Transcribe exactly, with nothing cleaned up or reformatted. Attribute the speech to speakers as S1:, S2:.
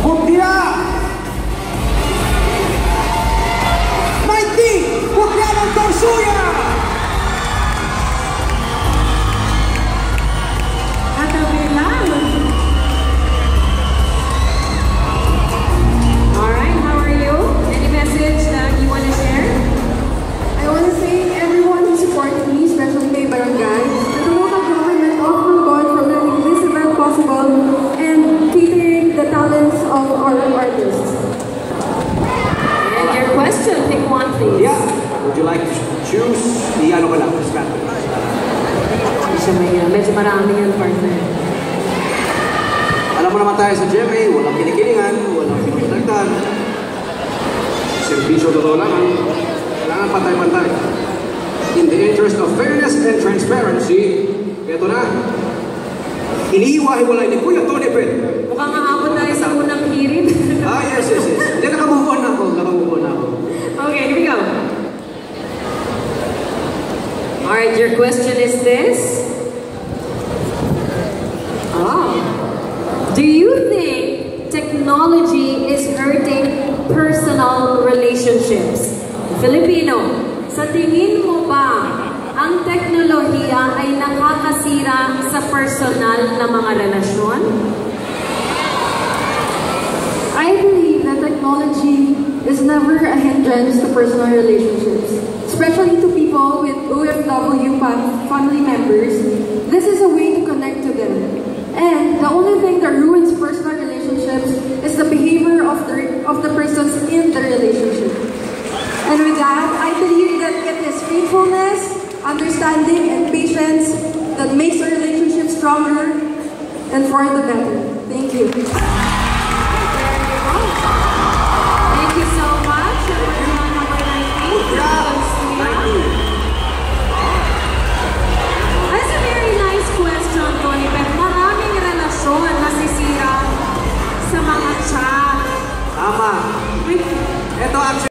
S1: Mutya! nineteen! Mutya ng Torsuya!
S2: Katabi lang. Alright, how are you? Any message that you want to share?
S3: I want to thank everyone who supported me, especially my barangay, and the local government of Malabon for making this event possible and catering the talents of our artists.
S2: And your question, pick one please.
S1: Yeah. Would you like to choose the ano ka lang, Scott?
S2: Isa may, uh, medyo marami yan, partner.
S1: Alam mo naman tayo sa G M A, walang kinikilingan, walang pinagdagdag. Servisyo totoo naman. Kailangan pantay-pantay. In the interest of fairness and transparency, ito na. Iniiwahiwalay ni Kuya Tony Pet.
S2: Mukhang aabot tayo sa unang hirit.
S1: Ah, yes, yes, yes. Hindi, nakamove on na ako. Nakamove on na ako.
S2: Okay, here we go. Alright, your question is this. Oh. Do you think technology is hurting personal relationships? Filipino, sa tingin mo ba ang teknolohiya ay nakakasira sa personal na mga relasyon?
S3: I believe that technology is never a hindrance to personal relationships, especially to people with O F W family members. This is a way to connect to them. And the only thing that ruins personal relationships is the behavior of the, of the persons in the relationship. And with that, I believe that it is faithfulness, understanding, and patience that makes a relationship stronger and for the better. Thank you.
S2: Thank you so much. Number nineteen. That's a very nice question, Tony. Pero maraming relasyon nasisira sa mga chat.
S1: Tama. Ito actually.